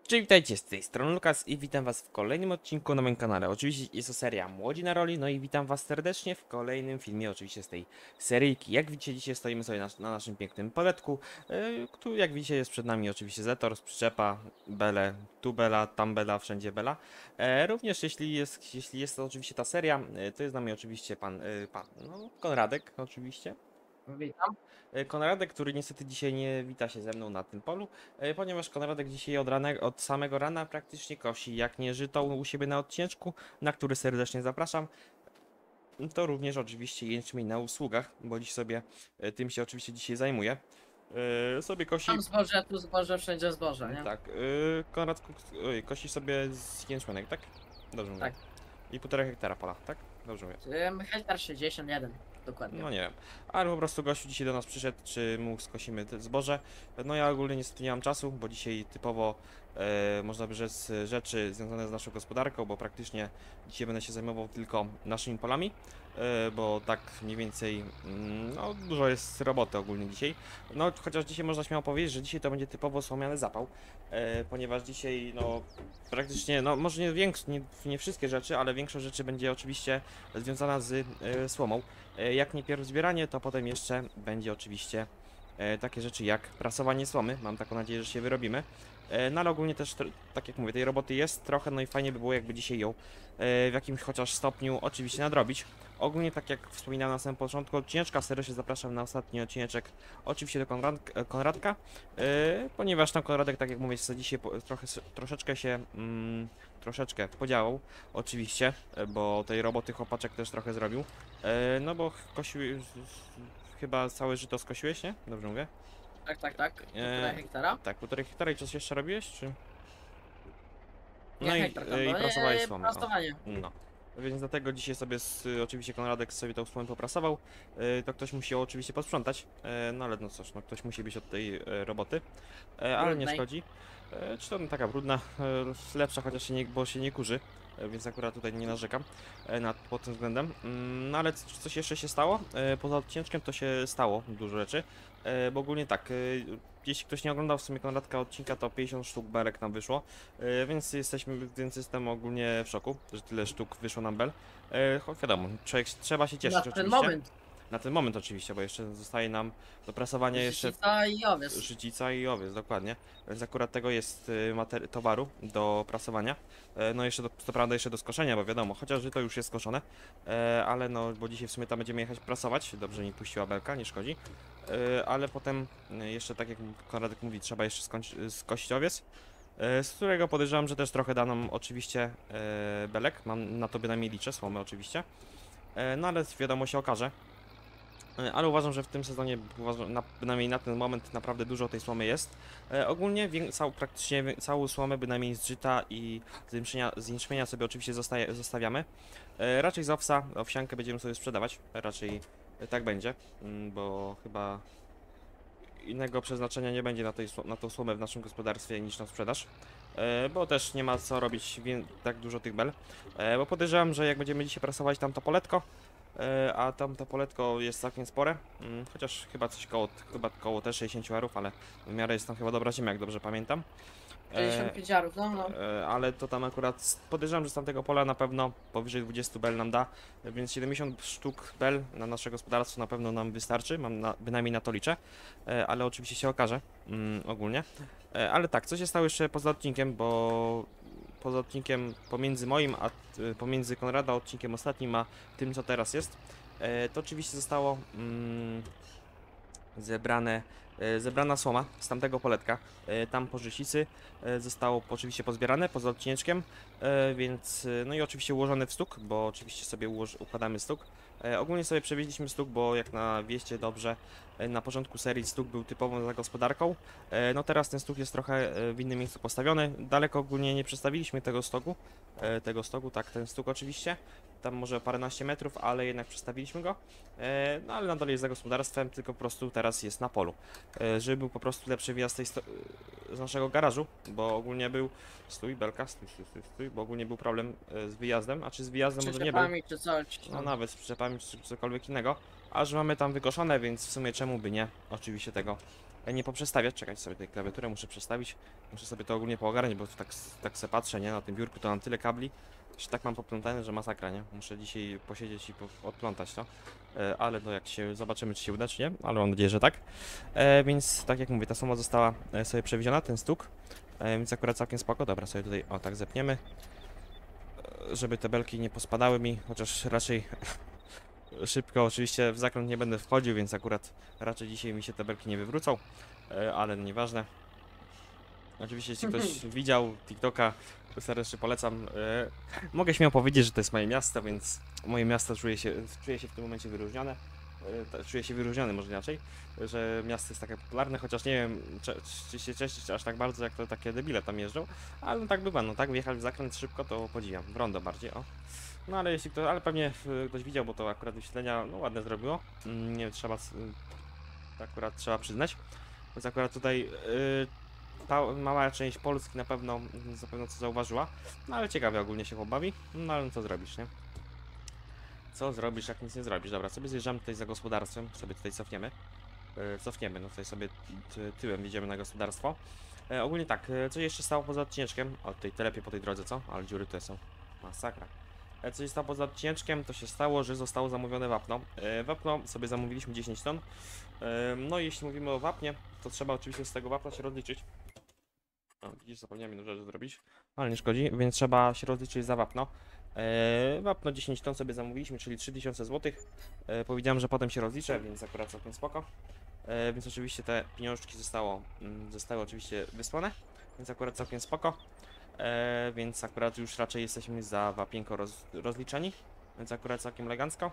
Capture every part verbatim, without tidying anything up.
Cześć, witajcie, z tej strony Lukas i witam was w kolejnym odcinku na moim kanale. Oczywiście jest to seria Młodzi na Roli, no i witam was serdecznie w kolejnym filmie oczywiście z tej seryjki. Jak widzicie, dzisiaj stoimy sobie na, na naszym pięknym poletku, yy, który jak widzicie jest przed nami oczywiście Zetor, przyczepa, bele, tu bela, tam bela, wszędzie bela. E, również jeśli jest, jeśli jest to oczywiście ta seria, yy, to jest z nami oczywiście pan, yy, pan no, Konradek oczywiście. Witam. E, Konradek, który niestety dzisiaj nie wita się ze mną na tym polu, e, ponieważ Konradek dzisiaj od, rana, od samego rana praktycznie kosi, jak nie żytą u siebie na odcineczku, na który serdecznie zapraszam. To również oczywiście jęczmień na usługach, bo dziś sobie e, tym się oczywiście dzisiaj zajmuje. E, sobie kosi, Tam zboże, tu zboże, wszędzie zboże, nie? tak, e, Konrad oj, kosi sobie z jęczmenek, tak? Dobrze mówię. Tak. I półtora hektara pola, tak? Dobrze mówię. Ym, Hektar sześćdziesiąt jeden, dokładnie. No nie wiem, ale po prostu gościu dzisiaj do nas przyszedł, czy mu skosimy te zboże. No ja ogólnie niestety nie mam czasu, bo dzisiaj typowo e, można by rzec rzeczy związane z naszą gospodarką, bo praktycznie dzisiaj będę się zajmował tylko naszymi polami, e, bo tak mniej więcej, mm, no dużo jest roboty ogólnie dzisiaj. No chociaż dzisiaj można śmiało powiedzieć, że dzisiaj to będzie typowo słomiany zapał, e, ponieważ dzisiaj no praktycznie, no może nie, większ, nie, nie wszystkie rzeczy, ale większość rzeczy będzie oczywiście związana z e, słomą. E, Jak nie pierw zbieranie, to potem jeszcze będzie oczywiście e, takie rzeczy jak prasowanie słomy. Mam taką nadzieję, że się wyrobimy. E, no ale ogólnie też, tr- tak jak mówię, tej roboty jest trochę, no i fajnie by było jakby dzisiaj ją e, w jakimś chociaż stopniu oczywiście nadrobić. Ogólnie tak jak wspominałem na samym początku odcineczka, serdecznie zapraszam na ostatni odcineczek oczywiście do Konrad Konradka, e, ponieważ tam Konradek, tak jak mówię, sobie dzisiaj po, trochę, troszeczkę się... Mm, troszeczkę podziałał, oczywiście, e, bo tej roboty chłopaczek też trochę zrobił. E, no bo kosił, chyba całe żyto skosiłeś, nie? Dobrze mówię? Tak, tak, tak. Półtora E, hektara. tak, półtorej hektara i coś jeszcze robiłeś, czy? Nie No i, hektar tam, e, i bo prasowałeś nie, słomę, o. prasowanie. No. Więc dlatego dzisiaj sobie, z, oczywiście Konradek sobie tą słomę poprasował, e, to ktoś musi ją oczywiście posprzątać, e, no ale no cóż, no ktoś musi być od tej e, roboty, e, ale nie Brudnej. szkodzi. E, czy to no, taka brudna, e, lepsza, chociaż się nie, bo się nie kurzy, e, więc akurat tutaj nie narzekam e, nad, pod tym względem. Mm, no ale c- coś jeszcze się stało? E, poza odcineczkiem to się stało dużo rzeczy, e, bo ogólnie tak, e, jeśli ktoś nie oglądał w sumie Konradka odcinka, to pięćdziesiąt sztuk belek nam wyszło, e, więc jesteśmy, więc jestem ogólnie w szoku, że tyle sztuk wyszło nam bel. E, choć wiadomo, człowiek, trzeba się cieszyć Na ten oczywiście. moment. Na ten moment oczywiście, bo jeszcze zostaje nam do prasowania jeszcze Życica i owiec. życica i owiec, dokładnie. Więc akurat tego jest y, materi- towaru do prasowania. E, no jeszcze do, co prawda jeszcze do skoszenia, bo wiadomo, chociaż to już jest skoszone, e, ale no, bo dzisiaj w sumie tam będziemy jechać prasować. Dobrze mi puściła belka, nie szkodzi. E, ale potem y, jeszcze tak jak Konradek mówi, trzeba jeszcze skończy- skosić owiec. e, Z którego podejrzewam, że też trochę da nam oczywiście e, belek. Mam na to bynajmniej liczę, słomy oczywiście. E, No ale wiadomo się okaże. E, Ale uważam, że w tym sezonie, uważam, na, bynajmniej na ten moment, naprawdę dużo tej słomy jest. E, ogólnie wię, cał, praktycznie wie- całą słomę bynajmniej z żyta i z jęczmienia, z jęczmienia sobie oczywiście zostaje, zostawiamy. E, raczej z owsa, owsiankę będziemy sobie sprzedawać, raczej e, tak będzie, mm, bo chyba innego przeznaczenia nie będzie na, tej, sło- na tą słomę w naszym gospodarstwie niż na sprzedaż. E, bo też nie ma co robić wię- tak dużo tych bel, e, bo podejrzewam, że jak będziemy dzisiaj prasować tam to poletko, E, a tam to poletko jest całkiem spore, mm, chociaż chyba coś koło, chyba koło też sześćdziesiąt arów, ale w miarę jest tam chyba dobra ziemia, jak dobrze pamiętam. sześćdziesiąt pięć arów, no no. E, ale to tam akurat z- podejrzewam, że z tamtego pola na pewno powyżej dwadzieścia bel nam da, więc siedemdziesiąt sztuk bel na nasze gospodarstwo na pewno nam wystarczy, mam na, bynajmniej na to liczę, e, ale oczywiście się okaże mm, ogólnie. E, ale tak, co się stało jeszcze poza odcinkiem, bo poza odcinkiem pomiędzy moim, a y, pomiędzy Konrada odcinkiem ostatnim, a tym co teraz jest, e, to oczywiście zostało mm, zebrane, e, zebrana słoma z tamtego poletka, e, tam po Żysicy e, zostało oczywiście pozbierane poza odcineczkiem, e, więc e, no i oczywiście ułożone w stuk, bo oczywiście sobie ułoż, układamy stuk. E, ogólnie sobie przewieźliśmy stuk, bo jak na wieście dobrze, e, na początku serii stuk był typową za gospodarką, e, no teraz ten stuk jest trochę e, w innym miejscu postawiony, daleko ogólnie nie przestawiliśmy tego stogu, e, tego stogu, tak, ten stuk oczywiście, tam może paręnaście metrów, ale jednak przestawiliśmy go. E, no ale nadal jest za gospodarstwem, tylko po prostu teraz jest na polu. E, żeby był po prostu lepszy wjazd tej sto- z naszego garażu, bo ogólnie był... Stój, belka, stój, stój, stój, stój, bo ogólnie był problem e, z wyjazdem, a czy z wyjazdem może nie był, Przyczepami czy coś. no No. nawet z przyczepami czy cokolwiek innego, a że mamy tam wykoszone, więc w sumie czemu by nie, oczywiście tego e, nie poprzestawiać. Czekać sobie tej klawiaturę, muszę przestawić. Muszę sobie to ogólnie poogarniać, bo tak, tak se patrzę, nie? Na tym biurku to mam tyle kabli, że tak mam poplątane, że masakra, nie? Muszę dzisiaj posiedzieć i po, odplątać to. E, ale no jak się, zobaczymy czy się uda, czy nie, ale mam nadzieję, że tak. E, więc tak jak mówię, ta suma została e, sobie przewieziona, ten stuk. E, więc akurat całkiem spoko. Dobra, sobie tutaj, o tak zepniemy. E, żeby te belki nie pospadały mi, chociaż raczej szybko oczywiście w zakręt nie będę wchodził, więc akurat raczej dzisiaj mi się te belki nie wywrócą, e, ale no nieważne. Oczywiście jeśli ktoś widział TikToka, to serdecznie polecam. E, mogę śmiało powiedzieć, że to jest moje miasto, więc moje miasto czuje się, czuje się w tym momencie wyróżnione. E, ta- czuje się wyróżniony może inaczej, że miasto jest takie popularne, chociaż nie wiem, czy, czy się cieszy aż tak bardzo, jak to takie debile tam jeżdżą, ale no tak bywa, no tak, wjechać w zakręt szybko, to podziwiam, w rondo bardziej, o. No ale jeśli ktoś, ale pewnie e, ktoś widział, bo to akurat wyświetlenia, no ładne zrobiło, mm, nie trzeba, s- akurat trzeba przyznać, więc akurat tutaj e, ta mała część Polski na pewno, mm, zapewne co zauważyła, no ale ciekawie ogólnie się chłopawi, no ale no co zrobisz, nie? Co zrobisz, jak nic nie zrobisz? Dobra, sobie zjeżdżamy tutaj za gospodarstwem, sobie tutaj cofniemy. E, cofniemy, no tutaj sobie ty, tyłem jedziemy na gospodarstwo. E, ogólnie tak, e, co jeszcze stało poza odcineczkiem? O, tutaj telepie po tej drodze, co? Ale dziury tutaj są. Masakra. E, co się stało poza odcineczkiem? To się stało, że zostało zamówione wapno. E, wapno sobie zamówiliśmy dziesięć ton. E, no i jeśli mówimy o wapnie, to trzeba oczywiście z tego wapna się rozliczyć. O, widzisz, zapomniałem jedną rzecz zrobić, ale nie szkodzi, więc trzeba się rozliczyć za wapno. Eee, wapno dziesięć ton sobie zamówiliśmy, czyli trzy tysiące złotych. Eee, powiedziałem, że potem się rozliczę, więc akurat całkiem spoko. Eee, więc oczywiście te pieniążki zostało, mm, zostały oczywiście wysłane, więc akurat całkiem spoko. Eee, więc akurat już raczej jesteśmy za wapienko roz, rozliczeni, więc akurat całkiem elegancko.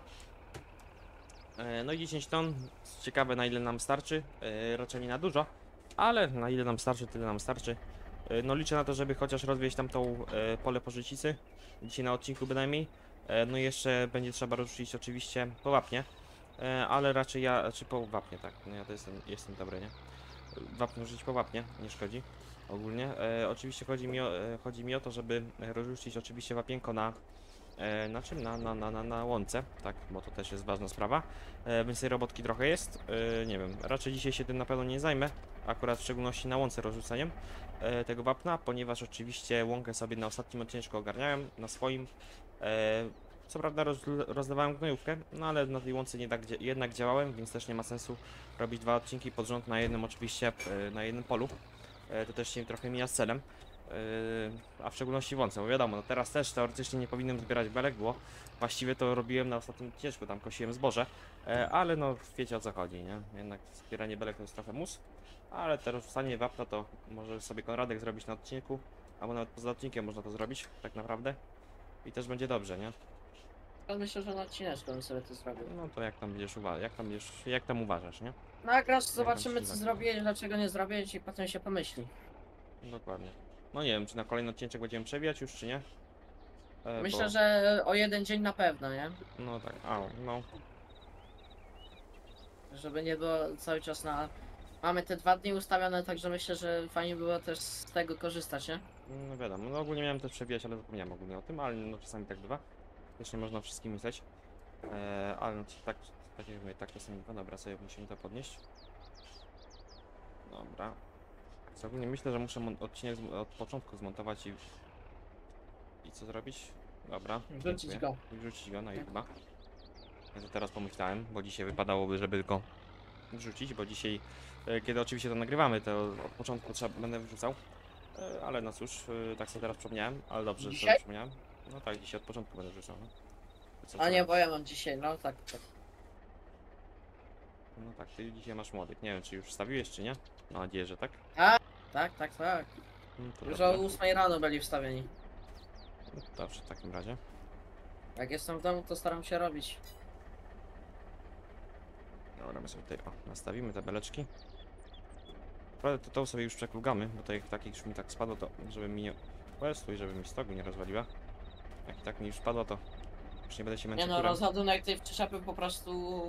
Eee, no i dziesięć ton, ciekawe na ile nam starczy, eee, raczej nie na dużo, ale na ile nam starczy, tyle nam starczy. E, No liczę na to, żeby chociaż rozwieźć tam tą e, pole pożycicy. Dzisiaj na odcinku bynajmniej. E, no i jeszcze będzie trzeba rozrzucić oczywiście po wapnie. E, ale raczej ja, czy po wapnie, tak. No ja to jestem, jestem dobry, nie? Wapno rzucić po wapnie, nie szkodzi. Ogólnie. E, oczywiście chodzi mi, o, e, chodzi mi o to, żeby rozrzucić oczywiście wapienko na E, na czym? Na, na, na, na, na łące, tak, bo to też jest ważna sprawa. E, więc tej robotki trochę jest. E, nie wiem, raczej dzisiaj się tym na pewno nie zajmę. Akurat w szczególności na łące rozrzuceniem e, tego wapna, ponieważ oczywiście łąkę sobie na ostatnim odcinku ogarniałem, na swoim. E, co prawda roz, rozlewałem gnojówkę, no ale na tej łące nie tak, dzia- jednak działałem, więc też nie ma sensu robić dwa odcinki pod rząd na jednym oczywiście, e, na jednym polu. E, to też się trochę mija z celem. Yy, a w szczególności w łące, bo wiadomo, no teraz też teoretycznie nie powinienem zbierać belek, bo właściwie to robiłem na ostatnim odcinku, tam kosiłem zboże, e, ale no wiecie o co chodzi, nie? Jednak zbieranie belek to jest trochę mus, ale teraz wstanie wapna to może sobie Konradek zrobić na odcinku, albo nawet poza odcinkiem można to zrobić, tak naprawdę, i też będzie dobrze, nie? Ja myślę, że na odcineczku bym sobie to zrobił. No to jak tam będziesz uważać, jak tam będziesz, jak tam uważasz, nie? Nagrasz, zobaczymy się co nagrywa. zrobiłeś, dlaczego nie zrobiłeś i potem się pomyśli. Dokładnie. No nie wiem, czy na kolejny odcinek będziemy przewijać już, czy nie? E, Myślę, bo... że o jeden dzień na pewno, nie? No tak, a, no. Żeby nie było cały czas na... Mamy te dwa dni ustawione, także myślę, że fajnie było też z tego korzystać, nie? No wiadomo, no ogólnie miałem też przewijać, ale zapomniałem ogólnie o tym, ale no czasami tak bywa. Też nie można wszystkim myśleć. Eee, ale no, tak, tak jak mówię, tak czasami bywa. Dobra, sobie musimy to podnieść. Dobra. Więc ogólnie myślę, że muszę mon- odcinek z- od początku zmontować i... I co zrobić? Dobra, Wrzucić dziękuję. go. Wrzucić go na YouTube'a. Ja to teraz pomyślałem, bo dzisiaj wypadałoby, żeby go wrzucić, bo dzisiaj, e, kiedy oczywiście to nagrywamy, to od początku trzeba, będę wrzucał. E, Ale no cóż, e, tak sobie teraz przypomniałem, ale dobrze, że sobie Dzisiaj? przypomniałem. No tak, dzisiaj od początku będę wrzucał. No. Co A nie, teraz? bo ja mam dzisiaj, no tak, tak. No tak, ty dzisiaj masz młodych. Nie wiem, czy już wstawiłeś, czy nie? Mam nadzieję, że tak. Tak, tak, tak. No to Już dobrze. o ósmej rano byli wstawieni. No dobrze, w takim razie. Jak jestem w domu, to staram się robić. Dobra, my sobie tutaj o, nastawimy te beleczki. Naprawdę to, to sobie już przeklugamy, bo to jak tak już mi tak spadło, to żeby mi nie... Stój, żeby mi stogu nie rozwaliła. Jak tak mi już spadło, to już nie będę się Nie męczył no, turem. rozładunek tej przyczepy po prostu...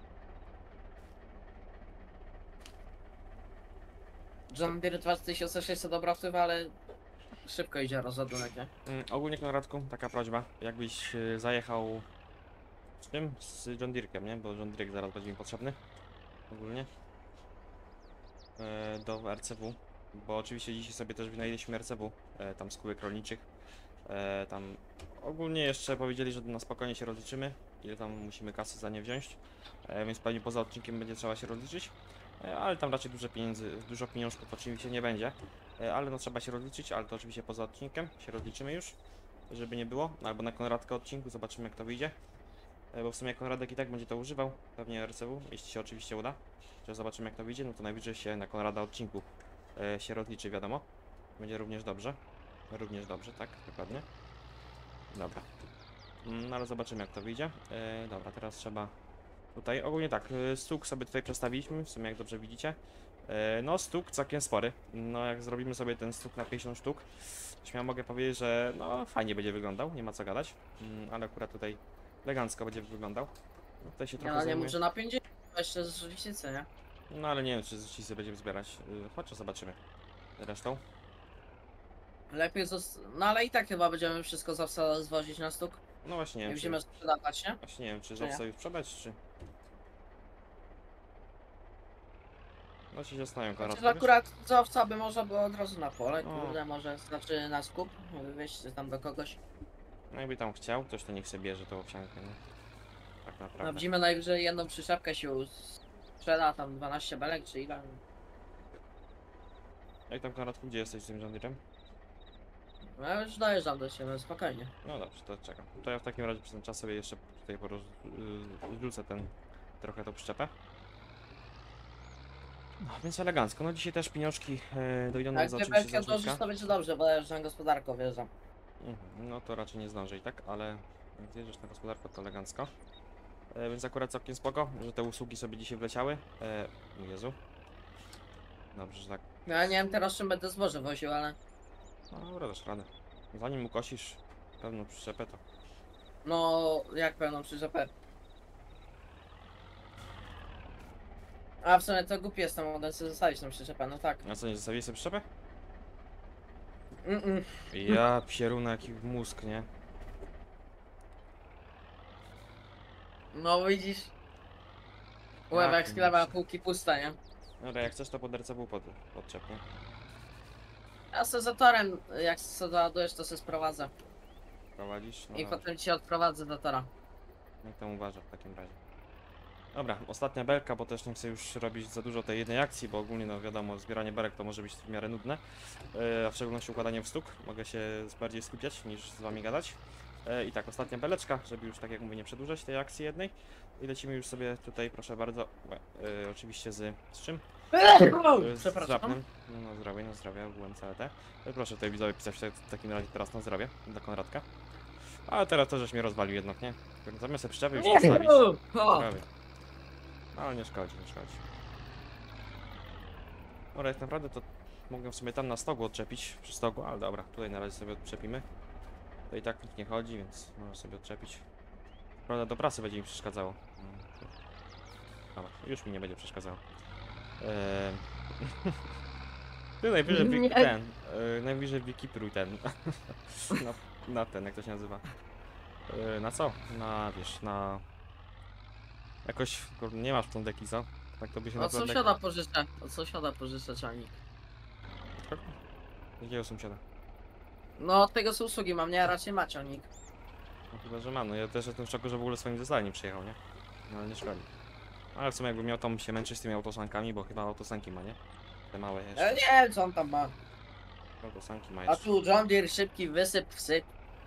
John Deere dwa tysiące sześćset obrotów, ale szybko idzie rozładunek, nie? Mm, ogólnie Konradku, taka prośba, jakbyś y, zajechał z tym, z John Deere'kiem, nie? Bo John Deere zaraz będzie mi potrzebny. Ogólnie. e, do R C W, bo oczywiście dzisiaj sobie też wynajęliśmy R C W, e, tam z kółek rolniczych. E, tam ogólnie jeszcze powiedzieli, że na spokojnie się rozliczymy, ile tam musimy kasy za nie wziąć, e, więc pewnie poza odcinkiem będzie trzeba się rozliczyć, e, ale tam raczej dużo pieniędzy, dużo pieniążków oczywiście nie będzie, e, ale no trzeba się rozliczyć, ale to oczywiście poza odcinkiem się rozliczymy już, żeby nie było, albo na Konradkę odcinku, zobaczymy jak to wyjdzie, e, bo w sumie Konradek i tak będzie to używał, pewnie R C W, jeśli się oczywiście uda, że zobaczymy jak to wyjdzie, no to najwyżej się na Konrada odcinku e, się rozliczy, wiadomo, będzie również dobrze, również dobrze, tak, dokładnie. Dobra. Mm, No ale zobaczymy jak to wyjdzie. E, dobra, teraz trzeba tutaj. Ogólnie tak, e, stuk sobie tutaj przestawiliśmy, w sumie jak dobrze widzicie. E, no stuk całkiem spory. No jak zrobimy sobie ten stuk na pięćdziesiąt sztuk, to śmiało mogę powiedzieć, że no fajnie będzie wyglądał, nie ma co gadać. Mm, ale akurat tutaj elegancko będzie wyglądał. No, tutaj się Ja trochę nie zajmuje. może na pięćdziesiąt, jeszcze z różnicy, nie? No ale nie wiem czy z będziemy zbierać. E, chodź zobaczymy. Resztą. Lepiej zost... No ale i tak chyba będziemy wszystko zawsze zwozić na stuk. No właśnie nie Nie wiem, czy, będziemy sprzedawać, nie? właśnie nie wiem czy czy zawsze nie? już sprzedać, czy... No się zastanawiam Chociaż Konrad. akurat z owca by można było od razu na pole, No. kurde, może znaczy na skup, wyjść tam do kogoś. No jakby tam chciał, ktoś to niech sobie bierze tą owsiankę, nie? Tak Na naprawdę. zimę najwyżej jedną przyczepkę się sprzeda, tam dwanaście belek czy ile. Jak tam Konradku, gdzie jesteś z tym John Deerem? No ja już dojeżdżam do siebie, spokojnie. No dobrze, to czekam. To ja w takim razie przez ten czas sobie jeszcze tutaj poroz... yy, zrzucę ten... trochę tą przyczepę. No więc elegancko, no dzisiaj też pieniążki yy, dojdą nam Jak za ty oczywiście belkę za dożyć, żółtka. to będzie dobrze, bo ja już na gospodarkę wjeżdżam. Mhm, no to raczej nie zdążę i tak, ale jak zjeżdżasz na gospodarkę to elegancko. E, więc akurat całkiem spoko, że te usługi sobie dzisiaj wleciały. E, o Jezu. Dobrze, że tak. No ja nie wiem teraz czym będę zboże woził, ale... No dobra, dasz radę. Zanim ukosisz pełną przyczepę to... No, jak pełną przyczepę. A w sumie to głupi jestem, mogę sobie zostawić tą przyczepę, no tak. A co, nie zostawiłeś sobie przyczepę? Mm -mm. Ja pieruna jaki mózg, nie? No widzisz? Jak Łeb jak nie sklepa, muszę. półki puste, nie? Dobra, jak chcesz to pod R C W pod, podczep, nie? Ja se zatorem, jak se doładujesz, to se sprowadzę. Prowadzisz? No I dobrze. potem ci odprowadzę do tora. Jak tam uważa w takim razie. Dobra, ostatnia belka, bo też nie chcę już robić za dużo tej jednej akcji, bo ogólnie no wiadomo, zbieranie belek to może być w miarę nudne. Yy, a w szczególności układanie w stóg. Mogę się bardziej skupiać niż z wami gadać. Yy, I tak, ostatnia beleczka, żeby już tak jak mówię nie przedłużać tej akcji jednej. I lecimy już sobie tutaj, proszę bardzo, yy, oczywiście z, z czym? Yy, z Przepraszam. żapnem. No, na zdrowie, na zdrowie, ogółem C L T. Yy, proszę tutaj widzowie pisać w, te, w takim razie teraz na zdrowie, dla Konradka. Ale teraz to żeś mnie rozwalił jednak, nie? Zamiast sobie przyczepy już postawić. O! Prawie. Ale nie szkodzi, nie szkodzi. Dobra, tak naprawdę to mogę sobie tam na stogu odczepić, przy stogu, ale dobra, tutaj na razie sobie odczepimy. To i tak nikt nie chodzi, więc można sobie odczepić. Prawda, do prasy będzie mi przeszkadzało. Mm. Dobra, już mi nie będzie przeszkadzało. Eee... Ty najwyżej wi- Nie. ten, e, najwyżej wikipruj ten. na, na ten, jak to się nazywa. E, na co? Na, wiesz, na... Jakoś, kurde, nie masz tą deki, co? Tak to by się Od naprawdę... sąsiada pożyczę, od sąsiada pożyczę czajnik. Jakiego sąsiada? No od tego z usługi mam, nie, raczej ma ciągnik. No chyba, że mam. No ja też jestem w szoku, że w ogóle swoim zeslaniem przyjechał, nie? No ale nie szkodzi. Ale w sumie jakby miał tam się męczyć z tymi autosankami, bo chyba autosanki ma, nie? Te małe jeszcze. Ja nie wiem co on tam ma. Autosanki ma A jeszcze. tu John Deere szybki wysyp, wsyp.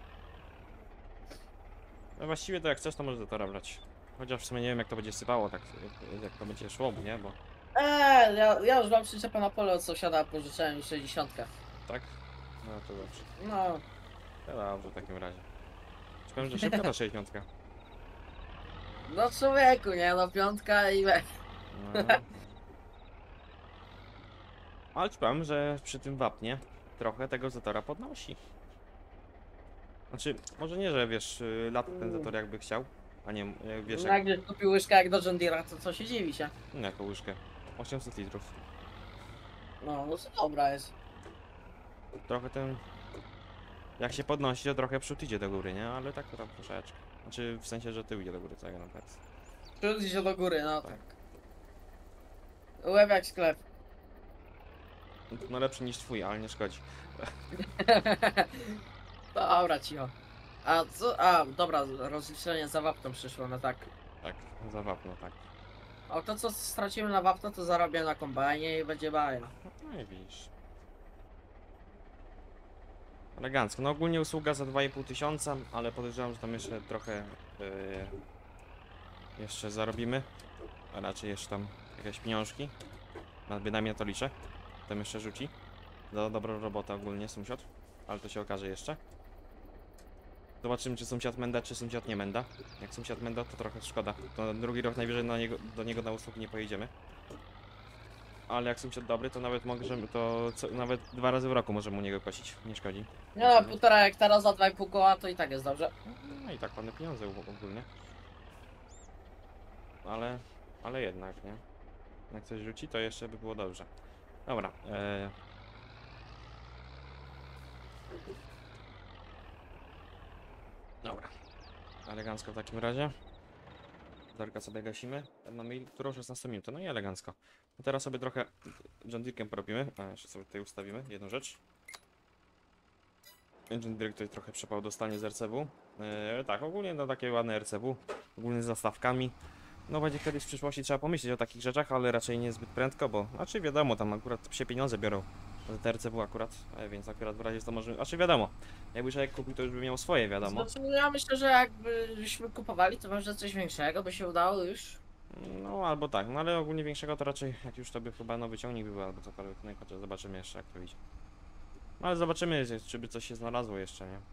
No właściwie to jak chcesz, to możesz do tora brać. Chociaż w sumie nie wiem jak to będzie sypało, tak jak, jak to będzie szło, nie? Bo Eee, ja, ja już mam przyczepę na pole od sąsiada, pożyczałem już sześćdziesiąt. tak? No to dobrze. No, No dobrze w takim razie. Ci powiem, że szybka ta sześćdziesiątka. no człowieku, nie, no piątka i we. No. Ale ci powiem, że przy tym wapnie trochę tego zatora podnosi. Znaczy, może nie, że wiesz, y, lat ten zator jakby chciał, a nie, jak wiesz, No jak, jak gdzieś kupił łyżkę jak do John Deere'a, to co się dziwi się. no, jako łyżkę. osiemset litrów. No, no to dobra jest. Trochę ten, jak się podnosi, to trochę przód idzie do góry, nie? Ale tak tam troszeczkę. Znaczy, w sensie, że tył idzie do góry, co ja na przykład. Trudzi się do góry, no Tak. tak. Łeb jak sklep. No lepszy niż twój, ale nie szkodzi. Dobra, cicho. A co? A, dobra, rozliczenie za wapno przyszło, no tak. Tak, za wapno, tak. A to co stracimy na wapno, to zarobię na kombajnie i będzie baja. No i widzisz. Elegancko. No ogólnie usługa za dwa i pół tysiąca, ale podejrzewam, że tam jeszcze trochę yy, jeszcze zarobimy. A raczej jeszcze tam jakieś pieniążki. Na- Bynajmniej na to liczę. Tam jeszcze rzuci. Za dobrą robotę ogólnie sąsiad. Ale to się okaże jeszcze. Zobaczymy, czy sąsiad menda, czy sąsiad nie menda. Jak sąsiad menda, to trochę szkoda. To drugi rok najwyżej na niego, do niego na usługi nie pojedziemy. Ale jak sąsiad dobry, to nawet możemy, to co, nawet dwa razy w roku możemy u niego kosić. Nie szkodzi. Nie no, półtora hektara za dwa i pół koła to i tak jest dobrze. No i tak ładne pieniądze u- ogólnie. Ale, ale jednak, nie? Jak coś rzuci, to jeszcze by było dobrze. Dobra. E... Dobra. Elegancko w takim razie. Zerka sobie gasimy. Mamy il- którą szesnastą minutę, no i elegancko. No teraz sobie trochę John Deere'kiem porobimy. A jeszcze sobie tutaj ustawimy jedną rzecz. John Deere tutaj trochę przepał dostanie z R C W. E, tak, ogólnie no takie ładne R C W. Ogólnie z zastawkami. No będzie kiedyś w przyszłości trzeba pomyśleć o takich rzeczach, ale raczej nie zbyt prędko, bo znaczy wiadomo, tam akurat się pieniądze biorą za te R C W akurat, e, więc akurat w razie to może, znaczy wiadomo, jakby człowiek kupił, to już by miał swoje, wiadomo. Znaczy, ja myślę, że jakbyśmy kupowali, to może coś większego by się udało już. No albo tak, no ale ogólnie większego to raczej, jak już to by chyba nowy ciągnik był albo cokolwiek, no i chociaż zobaczymy jeszcze jak to idzie. No ale zobaczymy, czy by coś się znalazło jeszcze, nie?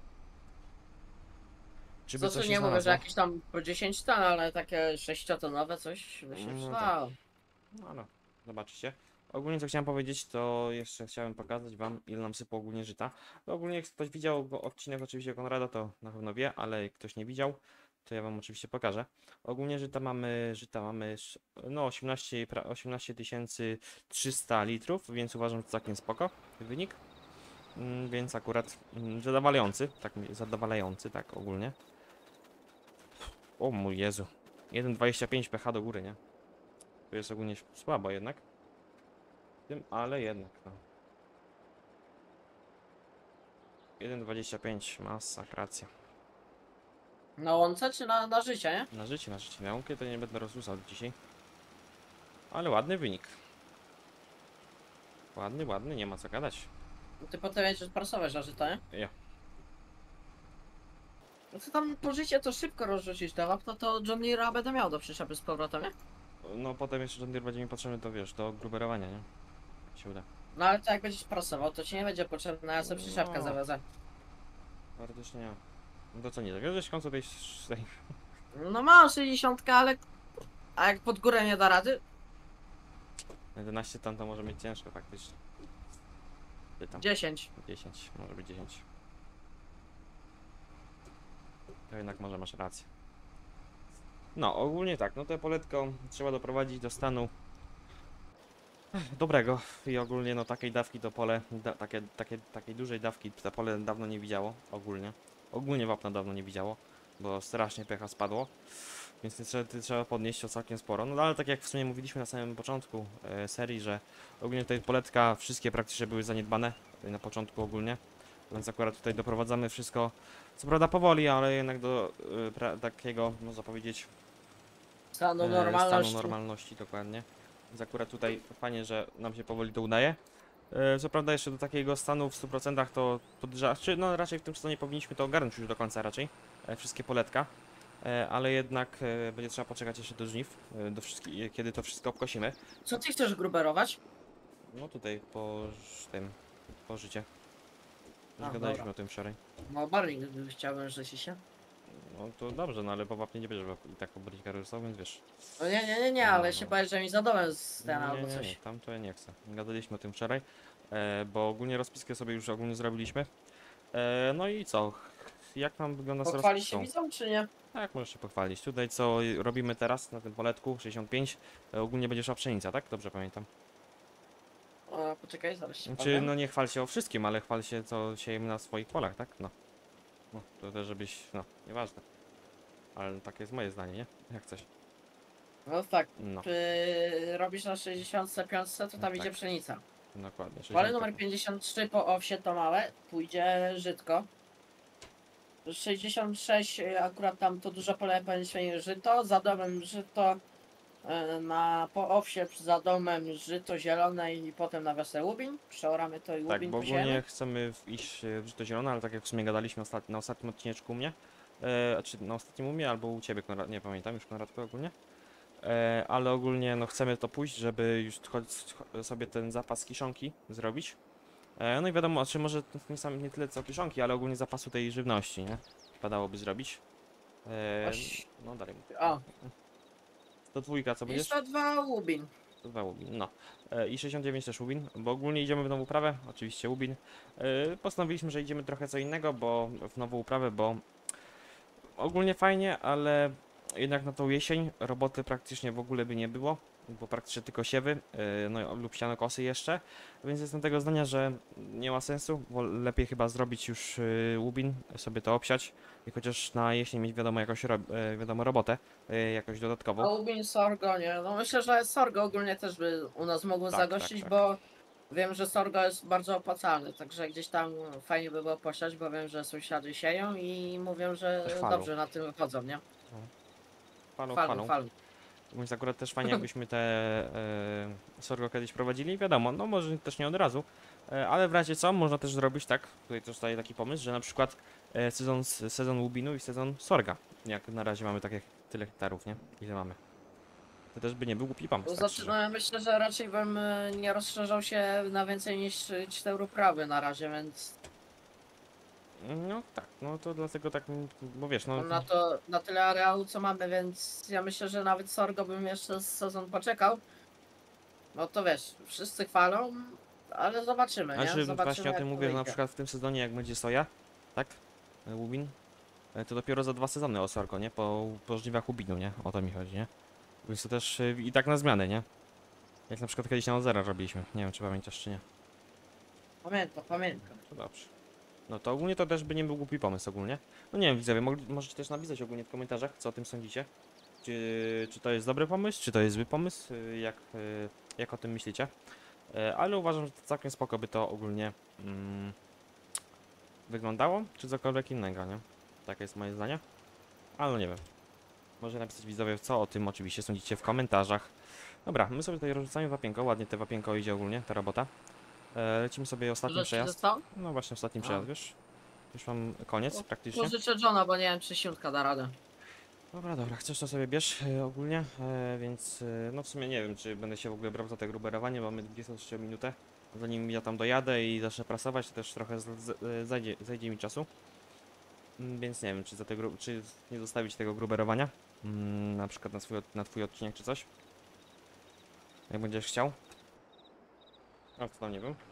Czy by Co coś tu się nie mówię, że znalazło? jakieś tam po dziesięć ton, ale takie sześciotonowe coś by się No przydało. No, no, zobaczycie. Ogólnie co chciałem powiedzieć, to jeszcze chciałem pokazać wam, ile nam sypło ogólnie żyta. No, ogólnie jak ktoś widział go odcinek oczywiście Konrada, to na pewno wie, ale jak ktoś nie widział, to ja wam oczywiście pokażę. Ogólnie żyta mamy, żyta mamy sz- no osiemnaście, pra- osiemnaście tysięcy trzysta litrów, więc uważam, że to całkiem spoko wynik. Mm, więc akurat mm, zadowalający, tak mi- zadowalający, tak ogólnie. O mój Jezu, jeden przecinek dwadzieścia pięć pH do góry, nie? To jest ogólnie słabo jednak. Tym, ale jednak no. jeden przecinek dwadzieścia pięć, masakracja. Na łące czy na, na życie, nie? Na życie, na życie. Na łąkę to nie będę rozrzucał dzisiaj. Ale ładny wynik. Ładny, ładny, nie ma co gadać. Ty potem będziesz prasować na żyto, nie? Ja. No to tam po życie to szybko rozrzucić te wapno, to John Deere'a będę miał do przyczepy z powrotem, nie? No potem jeszcze John Deere będzie mi potrzebny do, wiesz, do gruberowania, nie? Jak się uda. No ale to jak będziesz prasował, to ci nie będzie potrzebna, ja sobie przyczepkę No. zawiozę. Teoretycznie nie. No to co, nie zawiozłeś w końcu tej... tej... No mam sześćdziesiąt, ale... A jak pod górę nie da rady? jedenaście ton to może mieć ciężko faktycznie. Ty tam. dziesięć. dziesięć, może być dziesięć. To jednak może masz rację. No, ogólnie tak, no to poletko trzeba doprowadzić do stanu dobrego i ogólnie no takiej dawki to pole, da, takie, takie, takiej dużej dawki to pole dawno nie widziało, ogólnie. Ogólnie wapna dawno nie widziało, bo strasznie pH spadło, więc nie trzeba, trzeba podnieść o całkiem sporo. No ale tak jak w sumie mówiliśmy na samym początku e, serii, że ogólnie tutaj poletka wszystkie praktycznie były zaniedbane e, na początku ogólnie, więc akurat tutaj doprowadzamy wszystko, co prawda powoli, ale jednak do e, pra, takiego, można powiedzieć, Stanu e, normalności. stanu normalności, dokładnie. Więc akurat tutaj fajnie, że nam się powoli to udaje. E, Co prawda jeszcze do takiego stanu w stu procentach to podejrzewam, czy no raczej w tym sezonie powinniśmy to ogarnąć już do końca raczej, e, wszystkie poletka. E, Ale jednak e, będzie trzeba poczekać jeszcze do żniw, e, do wszystkich, kiedy to wszystko obkosimy. Co ty chcesz gruberować? No tutaj po ż- tym, po życie. Już A, gadaliśmy dobra. o tym wczoraj. No bardziej chciałbym, że ci się. No to dobrze, no ale po wapnie nie będziesz i tak pobrać karusą, więc wiesz. No nie, nie, nie, nie, No, ale no. się boję, że mi za domem z ten nie, albo nie, coś. nie, tam to ja nie chcę. Gadaliśmy o tym wczoraj, e, bo ogólnie rozpiskę sobie już ogólnie zrobiliśmy. E, no i co? Jak nam wygląda z Pochwalić się rozpiską? widzą, czy nie? Tak, możesz się pochwalić. Tutaj co robimy teraz na tym poletku sześćdziesiąt pięć, e, ogólnie będzie szła pszenica, tak? Dobrze pamiętam. O, poczekaj, zaraz się Czy powiem. no nie chwal się o wszystkim, ale chwal się co siejemy na swoich polach, tak? No. No, to też żebyś, no, nieważne. Ale takie jest moje zdanie, nie? Jak coś. No tak, No. czy robisz na sześćdziesiąt pięć, to tam Tak. idzie pszenica. Dokładnie. Pole sześćdziesiąt numer pięćdziesiąt trzy po owsie to małe, pójdzie żytko. sześćdziesiąt sześć y, akurat tam to duże pole będzie żyto, za domem żyto, y, na po owsie za domem żyto zielone i potem na wiosnę łubin. Przeoramy to i Tak, łubin bo posiejemy. ogólnie chcemy w- iść e, w żyto zielone, ale tak jak w sumie gadaliśmy ostat... na ostatnim odcineczku u mnie, e, czy na ostatnim u mnie, albo u ciebie, Konrad, nie pamiętam już, Konradku, ogólnie. E, ale ogólnie no chcemy to pójść, żeby już cho- cho- sobie ten zapas kiszonki zrobić. E, no i wiadomo, czy może nie, sam, nie tyle co kiszonki, ale ogólnie zapasu tej żywności, nie? Padałoby zrobić. E, Oś- no dalej. mówię. O, To dwójka, co i będziesz? sto dwa łubin. To dwa Łubin, no. E, I sześćdziesiąt dziewięć też Łubin, bo ogólnie idziemy w nową uprawę, oczywiście Łubin. E, postanowiliśmy, że idziemy trochę co innego, bo w nową uprawę, bo ogólnie fajnie, ale jednak na tą jesień roboty praktycznie w ogóle by nie było, bo praktycznie tylko siewy, e, no lub sianokosy jeszcze, więc jestem tego zdania, że nie ma sensu, bo lepiej chyba zrobić już e, Łubin, sobie to obsiać i chociaż na jesień mieć wiadomo jakąś ro e, wiadomo robotę, e, jakąś dodatkową. A łubin sorgo, nie? No myślę, że sorgo ogólnie też by u nas mogło Tak, zagościć, tak, tak. bo wiem, że sorgo jest bardzo opłacalny, także gdzieś tam fajnie by było posiać, bo wiem, że sąsiadzi sieją i mówią, że Chwalą. dobrze na tym wychodzą, nie? Falą, Falą, falą. falą. Więc akurat też fajnie jakbyśmy te e, sorgo kiedyś prowadzili, wiadomo, no może też nie od razu, e, ale w razie co, można też zrobić tak, tutaj też daję taki pomysł, że na przykład e, sezon, sezon łubinu i sezon sorga, jak na razie mamy tak jak tyle hektarów, nie? Ile mamy? To też by nie był głupi pomysł, To tak znaczy, szczerze. no ja myślę, że raczej bym e, nie rozszerzał się na więcej niż e, cztery uprawy na razie, więc No tak, no to dlatego tak, mm, bo wiesz, no na to, na tyle areału co mamy, więc ja myślę, że nawet sorgo bym jeszcze z sezon poczekał. No to wiesz, wszyscy chwalą, ale zobaczymy, nie? znaczy Zobaczymy, właśnie o jak tym to mówię, że na wyjdzie. przykład w tym sezonie jak będzie soja, tak, e, łubin, e, to dopiero za dwa sezony o sorgo, nie? Po, po żniwach łubinu, nie? O to mi chodzi, nie? Więc to też y, i tak na zmianę, nie? Jak na przykład kiedyś na Ozera robiliśmy. Nie wiem, czy pamiętasz, czy nie. Pamiętam, pamiętam. To dobrze. No to ogólnie to też by nie był głupi pomysł ogólnie. No nie wiem, widzowie, mogli, możecie też napisać ogólnie w komentarzach, co o tym sądzicie. Czy, czy to jest dobry pomysł, czy to jest zły pomysł, y, jak, y, jak o tym myślicie. E, Ale uważam, że to całkiem spoko by to ogólnie mm, wyglądało, czy cokolwiek innego, nie? Takie jest moje zdanie. Ale no nie wiem. Może napisać widzowie, co o tym oczywiście sądzicie w komentarzach. Dobra, my sobie tutaj rozrzucamy wapienko, ładnie te wapienko idzie ogólnie, ta robota. E, lecimy sobie ostatni Dużo ci przejazd. zostało? No właśnie ostatni A. przejazd, wiesz? Już mam koniec O, praktycznie. Pożyczę Johna, bo nie wiem, czy siódmka da radę. Dobra, dobra, chcesz to sobie bierz e, ogólnie, e, więc e, no w sumie nie wiem, czy będę się w ogóle brał za te gruberowanie, mamy dwudziestą trzecią minutę. Zanim ja tam dojadę i zacznę prasować, to też trochę z, z, e, zajdzie, zajdzie mi czasu. Mm, Więc nie wiem, czy, za te gru, czy nie zostawić tego gruberowania, mm, na przykład na, swój, od- na twój odcinek czy coś. Jak będziesz chciał. A to tam nie wiem.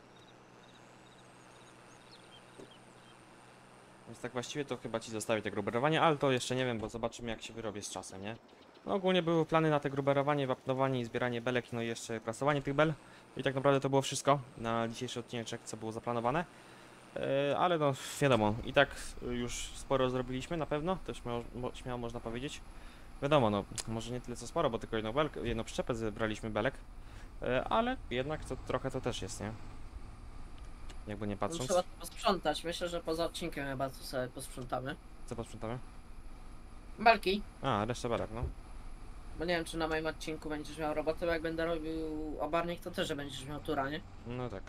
Więc tak właściwie to chyba ci zostawię te gruberowanie, ale to jeszcze nie wiem, bo zobaczymy jak się wyrobię z czasem, nie? No ogólnie były plany na te gruberowanie, wapnowanie i zbieranie belek, no i jeszcze prasowanie tych bel. I tak naprawdę to było wszystko na dzisiejszy odcinek, co było zaplanowane. E, ale no wiadomo, i tak już sporo zrobiliśmy na pewno, też śmiało, mo, śmiało można powiedzieć. Wiadomo, no może nie tyle co sporo, bo tylko jedną belkę, jedną przyczepę zebraliśmy belek. E, ale jednak to trochę to też jest, nie? Jakby nie No, patrząc. trzeba to posprzątać. Myślę, że poza odcinkiem chyba to sobie posprzątamy. Co posprzątamy? Belki, A, resztę belek, no. bo nie wiem, czy na moim odcinku będziesz miał robotę, bo jak będę robił obarnik, to też będziesz miał tura, nie? No tak.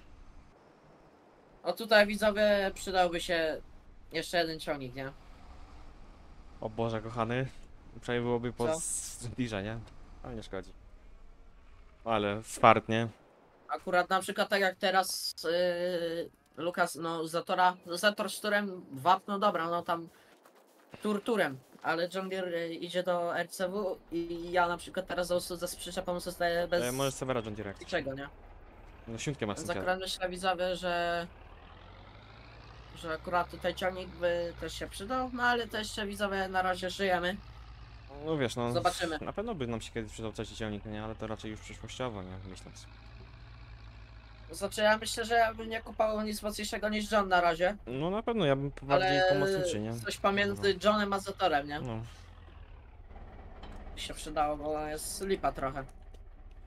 O tutaj widzowie przydałby się jeszcze jeden ciągnik, nie? O Boże, kochany. Przynajmniej byłoby po Co? zbliżenie. Ale nie szkodzi. Ale fart, nie? Akurat na przykład tak jak teraz yy, Lukas, no Zatora, Zator z turem wapno, dobra, no tam tur turem, ale John Deere y, idzie do R C W i ja na przykład teraz za z przyczepą zostaję bez E, możesz sobie radzić direct. niczego, nie? No siunkę masz Więc sąsiada. akurat myślę widzowie, że że akurat tutaj ciągnik by też się przydał, no ale to jeszcze widzowie na razie żyjemy. No wiesz, no. Zobaczymy. Na pewno by nam się kiedyś przydał trzeci ciągnik, nie? Ale to raczej już przyszłościowo, nie? Myśląc. Znaczy ja myślę, że ja bym nie kupował nic mocniejszego niż John na razie, No na pewno, ja bym bardziej ale pomocniczy, nie? coś pomiędzy Johnem a Zatorem, nie? No. By się przydało, bo jest lipa trochę.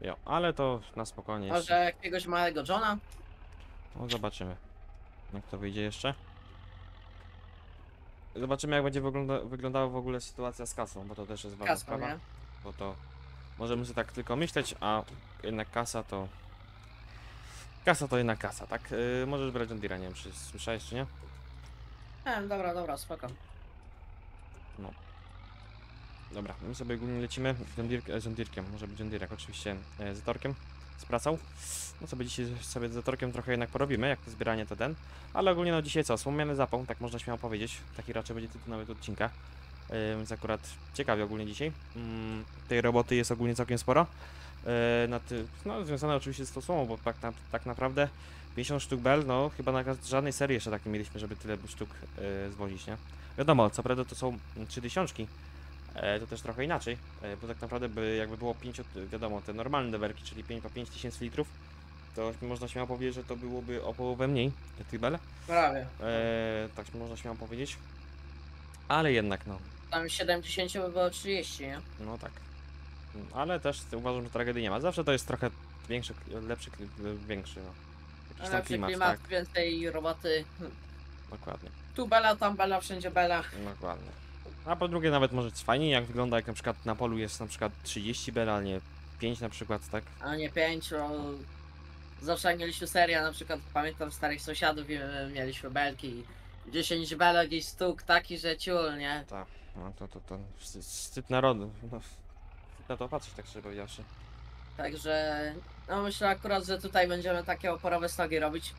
Jo, ale to na spokojnie Może jeszcze. jakiegoś małego Johna? No zobaczymy, jak to wyjdzie jeszcze. Zobaczymy, jak będzie wygląda wyglądała w ogóle sytuacja z kasą, bo to też jest ważna Kasą, sprawa. nie? Bo to możemy sobie tak tylko myśleć, a jednak kasa to... Kasa to jednak kasa, tak? Yy, możesz brać John Deere'a, nie wiem, czy słyszałeś, czy nie? Nie, dobra, dobra, spoko. No. Dobra, my sobie ogólnie lecimy John Deere, z John Deere'kiem, może być John Deere, jak oczywiście e, z Zatorkiem, z pracą. No sobie dzisiaj sobie z Zatorkiem trochę jednak porobimy, jak to zbieranie to ten. Ale ogólnie no dzisiaj co, słomiany zapał, tak można śmiało powiedzieć. Taki raczej będzie tytuł nawet odcinka. E, więc akurat ciekawie ogólnie dzisiaj. Mm, tej roboty jest ogólnie całkiem sporo. E, na ty, no związane oczywiście z tą słomą, bo tak, na, tak naprawdę pięćdziesiąt sztuk bel, no chyba na każd- żadnej serii jeszcze takiej mieliśmy, żeby tyle sztuk e, zwozić, nie? Wiadomo, co prawda to są trzy tysiączki. E, to też trochę inaczej, e, bo tak naprawdę by jakby było pięć, wiadomo, te normalne dewerki, czyli pięć po pięć tysięcy litrów, to można śmiało powiedzieć, że to byłoby o połowę mniej tych bel. Prawie. E, tak można śmiało powiedzieć. Ale jednak, no, Tam siedemdziesiąt by było trzydzieści, nie? no tak. Ale też uważam, że tragedii nie ma. Zawsze to jest trochę większy, lepszy, większy, no. Jakiś tam Lepszy klimat, klimat, tak? więcej roboty. Dokładnie, Tu bela, tam bela, wszędzie bela. dokładnie. A po drugie nawet może być fajniej, jak wygląda, jak na przykład na polu jest na przykład trzydzieści bel, a nie pięć na przykład, tak? A nie pięć, bo zawsze jak mieliśmy serię, na przykład pamiętam starych sąsiadów i my mieliśmy belki. dziesięć belek i stuk taki, że ciul, nie? Tak, no to, to, to wstyd, wstyd narodu. No, wstyd na to patrzeć, tak szczerze powiedziawszy. Także no myślę akurat, że tutaj będziemy takie oporowe stogi robić.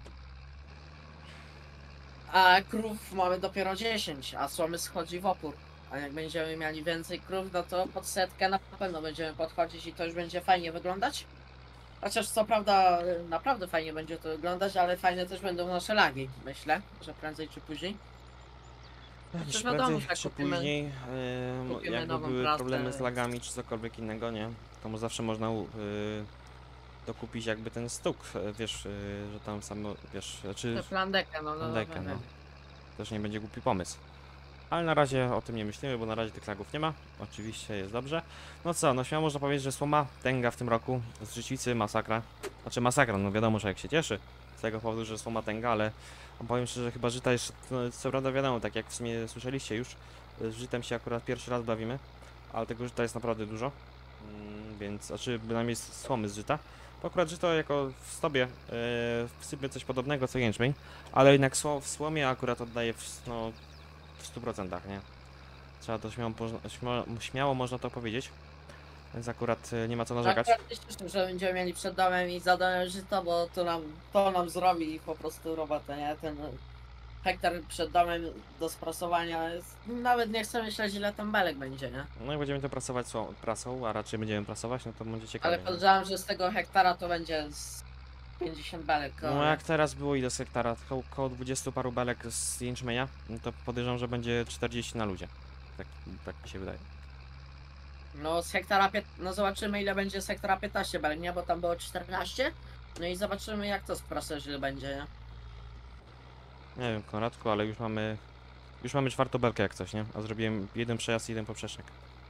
A krów mamy dopiero dziesięć, a słomy schodzi w opór. A jak będziemy mieli więcej krów, no to pod setkę na pewno będziemy podchodzić i to już będzie fajnie wyglądać. Chociaż co prawda naprawdę fajnie będzie to wyglądać, ale fajne też będą nasze lagi, myślę, że prędzej czy później. Czy wiadomo, prędzej, że jak czy kupimy- później, yy, kupimy jakby nową były prasę. problemy z lagami, czy cokolwiek innego, nie? To mu zawsze można yy, dokupić jakby ten stuk, yy, wiesz, yy, że tam samo, wiesz, czy Tę plandekę, no, no, plandekę, no, no. no. Też nie będzie głupi pomysł. Ale na razie o tym nie myślimy, bo na razie tych lagów nie ma. Oczywiście jest dobrze. No co, no śmiało można powiedzieć, że słoma tęga w tym roku z życiwicy masakra. Znaczy masakra, no wiadomo, że jak się cieszy z tego powodu, że słoma tęga, ale powiem szczerze, chyba żyta jeszcze, no, co prawda wiadomo, tak jak w sumie słyszeliście już, z żytem się akurat pierwszy raz bawimy, ale tego żyta jest naprawdę dużo. Mm, więc, znaczy bynajmniej z słomy z żyta. Bo akurat żyto jako w stobie yy, wsypie coś podobnego co jęczmień, ale jednak sło, w słomie akurat oddaje w, no, w stu procentach, nie? Trzeba to śmiało, pożna- śmiało, śmiało można to powiedzieć. Więc akurat y, nie ma co narzekać. Akurat się cieszę, że będziemy mieli przed domem i za domem żyto, bo to nam, to nam zrobi po prostu robotę, nie? Ten hektar przed domem do sprasowania jest, nawet nie chcę myśleć ile tam belek będzie, nie? No i będziemy to prasować sło- prasą, a raczej będziemy prasować, no to będzie ciekawe. Ale nie? podejrzewam, że z tego hektara to będzie z pięćdziesiąt belek. No jak teraz było ile z hektara? Ko koło dwudziestu paru belek z jęczmienia, no to podejrzewam, że będzie czterdzieści na ludzie. Tak, tak mi się wydaje. No z hektara, pię- no zobaczymy ile będzie z hektara piętnaście belek, nie? Bo tam było czternaście. No i zobaczymy jak to z praserzy będzie, nie? Nie wiem, Konradku, ale już mamy... Już mamy czwartą belkę jak coś, nie? A zrobiłem jeden przejazd i jeden poprzecznik.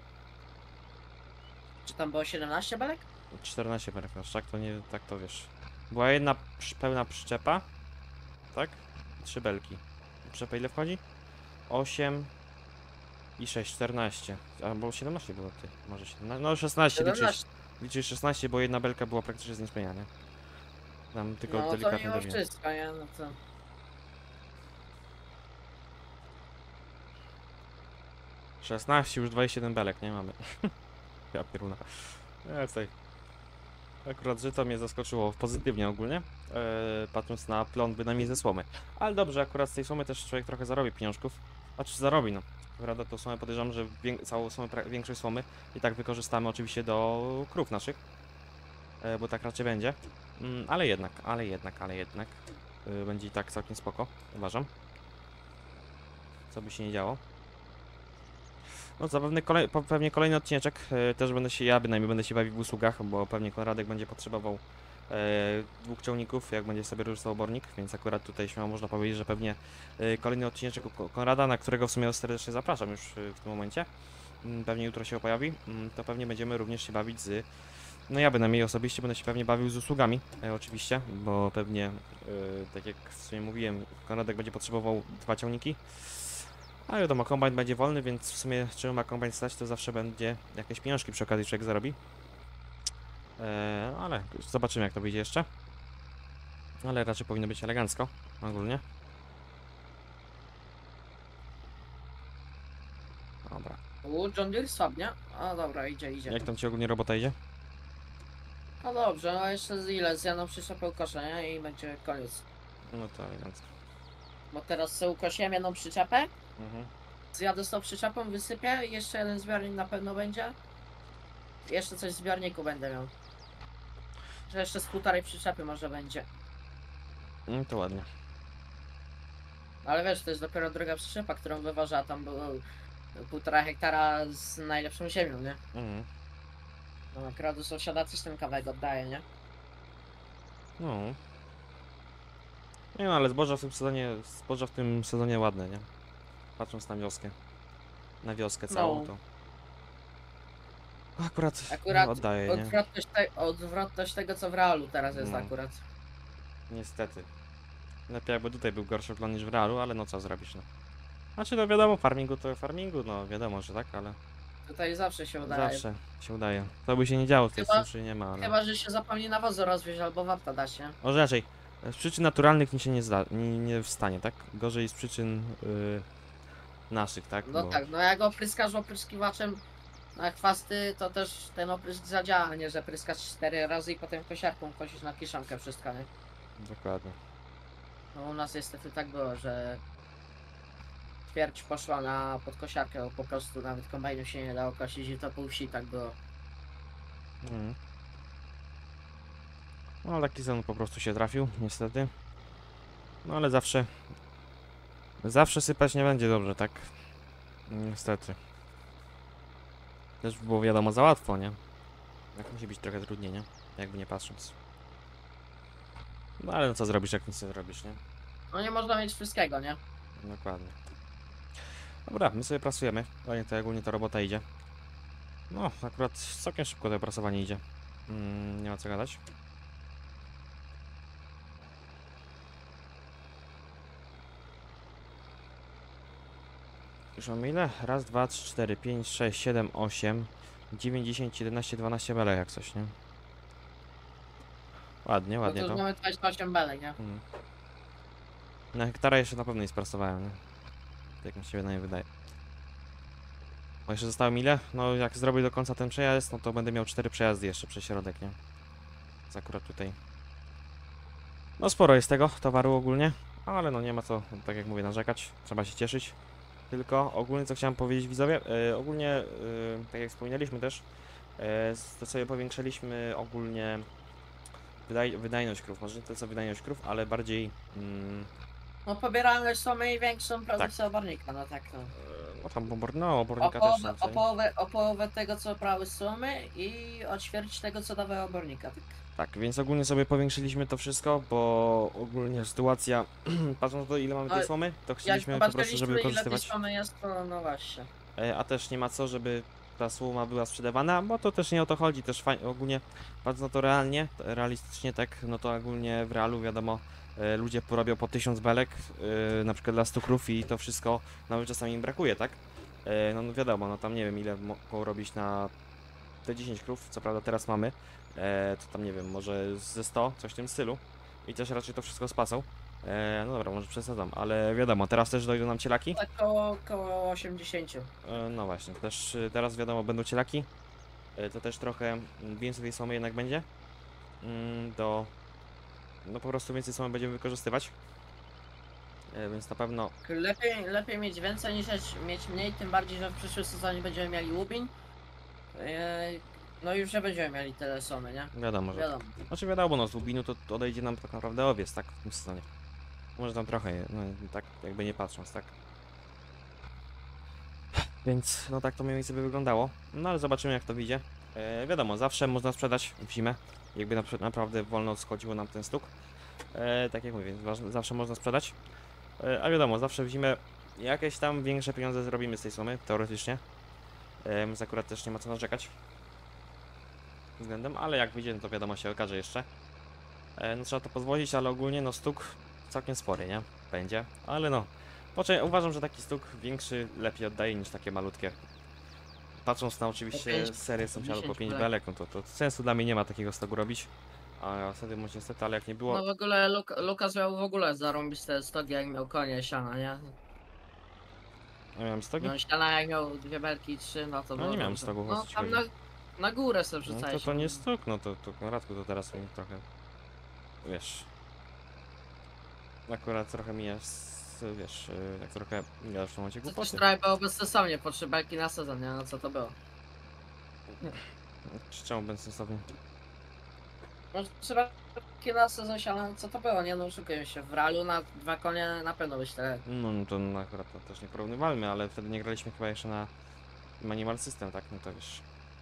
Czy tam było siedemnaście belek? czternaście belek, aż tak to nie, tak to wiesz. Była jedna przy- pełna przyczepa, tak? I trzy belki. Przyczepa ile wchodzi? osiem i sześć, czternaście. Albo siedemnaście było ty, może siedemnaście, no szesnaście liczysz, siedemnaście. liczysz szesnaście, bo jedna belka była praktycznie z niespenia, nie? Tam tylko No to delikatnie mimo dobiłem. wszystko, nie? No to... szesnaście, już dwadzieścia siedem belek, nie mamy. Ja pieruna. Ja tutaj. Akurat żyto mnie zaskoczyło pozytywnie ogólnie, e, patrząc na plon bynajmniej ze słomy. Ale dobrze, akurat z tej słomy też człowiek trochę zarobi pieniążków. A czy zarobi, no. Prawda, to słomę podejrzewam, że wię całą słomę, pra- większość słomy i tak wykorzystamy oczywiście do krów naszych. E, bo tak raczej będzie. Mm, ale jednak, ale jednak, ale jednak. E, będzie i tak całkiem spoko, uważam. Co by się nie działo. No co, pewnie, kolej, po- pewnie kolejny odcineczek, e, też będę się, ja bynajmniej będę się bawił w usługach, bo pewnie Konradek będzie potrzebował e, dwóch ciągników, jak będzie sobie różny obornik, więc akurat tutaj śmiało można powiedzieć, że pewnie e, kolejny odcineczek u Ko- Konrada, na którego w sumie serdecznie zapraszam już e, w tym momencie, mm, pewnie jutro się pojawi, mm, to pewnie będziemy również się bawić z No ja bynajmniej osobiście będę się pewnie bawił z usługami, e, oczywiście, bo pewnie, e, tak jak w sumie mówiłem, Konradek będzie potrzebował dwa ciągniki. A wiadomo, kombajn będzie wolny, więc w sumie czemu ma kombajn stać, to zawsze będzie jakieś pieniążki przy okazji człowiek zarobi. E, ale zobaczymy jak to wyjdzie jeszcze. Ale raczej powinno być elegancko, ogólnie. Dobra. U, John Deere słabnie. A dobra, idzie, idzie. Jak tam ci ogólnie robota idzie? No dobrze, no jeszcze z ile? Z jedną przyczepę ukoszę, nie? I będzie koniec. No to elegancko. Bo teraz sobie ukosiłem jedną przyczepę, Mhm. zjadę z tą przyczepą, wysypię i jeszcze jeden zbiornik na pewno będzie. Jeszcze coś w zbiorniku będę miał. Że jeszcze z półtorej przyczepy może będzie. No to ładnie. Ale wiesz, to jest dopiero druga przyczepa, którą wyważa, a tam było półtora hektara z najlepszą ziemią, nie? Mhm. No akurat do sąsiada też ten kawałek oddaje, nie? No. Nie no, ale zboża w tym sezonie, zboża w tym sezonie ładne, nie? Patrząc na wioskę. Na wioskę całą No. to. Akurat, Akurat oddaje, nie? odwrotność, te, odwrotność tego, co w realu teraz jest No. akurat. Niestety. Lepiej jakby tutaj był gorszy plan niż w realu, ale no co zrobisz, no. Znaczy no wiadomo, farmingu to farmingu, no wiadomo, że tak, ale Tutaj zawsze się udaje. zawsze się udaje. To by się nie działo, w tej Chyba- suszy nie ma, ale... Chyba, że się zapomni nawozu rozwieźć albo wapna dać, nie? Może raczej, z przyczyn naturalnych nic się nie, zda, nie, nie wstanie, tak? Gorzej z przyczyn y, naszych, tak? No Bo- tak, no jak opryskasz opryskiwaczem na chwasty, to też ten oprysk zadziała, a nie że pryskasz cztery razy i potem kosiarką kosisz na kiszonkę wszystko, nie? Dokładnie. No u nas niestety tak było, że twierć poszła na podkosiarkę, bo po prostu nawet kombajnu się nie dało kosić i to pół wsi tak było. Mhm. No taki sezon po prostu się trafił, niestety. No ale zawsze... Zawsze sypać nie będzie dobrze, tak? Niestety. Też było wiadomo za łatwo, nie? Jak musi być trochę trudniej, nie? Jakby nie patrząc. No ale no co zrobisz, jak nic nie zrobisz, nie? No nie można mieć wszystkiego, nie? Dokładnie. Dobra, my sobie pracujemy. Fajnie to ogólnie ta robota idzie. No, akurat całkiem szybko to prasowanie idzie. Mm, nie ma co gadać. Już mamy ile? Raz, dwa, trzy, cztery, pięć, sześć, siedem, osiem, dziewięć, dziesięć, jedenaście, dwanaście belek jak coś, nie? Ładnie, No ładnie to już to. mamy dwadzieścia osiem belek, nie? Mm. Na hektara jeszcze na pewno nie sprasowałem, nie? Tak mi się wydaje, wydaje. Bo jeszcze zostało mi ile? No jak zrobię do końca ten przejazd, no to będę miał cztery przejazdy jeszcze przez środek, nie? Więc akurat tutaj... No sporo jest tego towaru ogólnie, ale no nie ma co, tak jak mówię, narzekać. Trzeba się cieszyć. Tylko ogólnie co chciałem powiedzieć widzowie, e, ogólnie, e, tak jak wspominaliśmy też, e, to sobie powiększyliśmy ogólnie wydaj, wydajność krów, może nie tyle co wydajność krów, ale bardziej... Mm, No pobieralność mamy i większą Tak. produkcję obornika, no tak no. no tam obor, no, O obornika też połowę, tam o, tutaj. połowę, o połowę tego, co brały sumy i o ćwierć tego, co dawały obornika. Tak? Tak, więc ogólnie sobie powiększyliśmy to wszystko, bo ogólnie sytuacja, patrząc na to ile mamy tej No, słomy, to Jak chcieliśmy po prostu, zobaczyliśmy, żeby ile tej wykorzystywać, sumy jest, to no właśnie. e, a też nie ma co, żeby ta słoma była sprzedawana, bo to też nie o to chodzi, też fajnie, ogólnie, patrząc na to realnie, to realistycznie tak, no to ogólnie w realu wiadomo, e, ludzie porobią po tysiąc belek, e, na przykład dla stu krów i to wszystko nawet czasami im brakuje, tak? E, no, no wiadomo, no tam nie wiem ile mogą robić na te dziesięć krów, co prawda teraz mamy, e, to tam nie wiem, może ze sto, coś w tym stylu i też raczej to wszystko spasą. E, no dobra, może przesadzam, ale wiadomo, teraz też dojdą nam cielaki. Tak koło, koło osiemdziesiąt. E, no właśnie, też y, teraz wiadomo, będą cielaki, e, to też trochę mm, więcej tej słomy jednak będzie. Mm, do, no po prostu więcej słomy będziemy wykorzystywać. E, więc na pewno, Lepiej, lepiej mieć więcej niż mieć mniej, tym bardziej, że w przyszłym sezonie będziemy mieli łubin. Eee, No i już nie będziemy mieli tyle sumy, nie? wiadomo, że... Wiadomo. Znaczy wiadomo, no z Lubinu to to odejdzie nam tak naprawdę owiec, tak, w tym sezonie. Może tam trochę, no tak jakby nie patrząc, tak. Więc no tak to mniej więcej by wyglądało. No ale zobaczymy jak to wyjdzie. E, wiadomo, zawsze można sprzedać w zimę. Jakby na, przykład naprawdę wolno schodziło nam ten stuk. E, tak jak mówię, więc waż- zawsze można sprzedać. E, a wiadomo, zawsze w zimę jakieś tam większe pieniądze zrobimy z tej sumy, teoretycznie. E, więc akurat też nie ma co narzekać. względem, ale jak wyjdzie, no to wiadomo, się okaże jeszcze. E, no trzeba to pozwolić, ale ogólnie no stuk całkiem spory, nie? Będzie, ale no. Poczekaj, uważam, że taki stuk większy lepiej oddaje niż takie malutkie. Patrząc na oczywiście pięć, serię po sąsiadu po dziesięć pięć belek. belek, no to, to sensu dla mnie nie ma takiego stogu robić. A wtedy może niestety, ale jak nie było, No w ogóle Luk Lukas miał w ogóle zarąbiste stogi, jak miał konie siana, nie? ja miałem stogi? No siana jak miał dwie belki, trzy, no to No było nie miałem dobrze. stogów, o No co ci tam chodzi? na, na górę sobie No to wrzucałeś. to nie stuk, no to, to Konradku, to teraz mi trochę, wiesz, akurat trochę mi jest, wiesz, yy, tak trochę gadasz w tym momencie To też głupoty. trochę było bezsensownie, po trzy belki na sezon, nie? No co to było? Czy czemu bezsensownie? No trzy belki na sezon siana, no co to było, nie? No oszukujmy się, w realu na dwa konie na pewno byś tyle. No, no to no, akurat to też nie porównywalmy, ale wtedy nie graliśmy chyba jeszcze na Manimal System, tak? No to wiesz.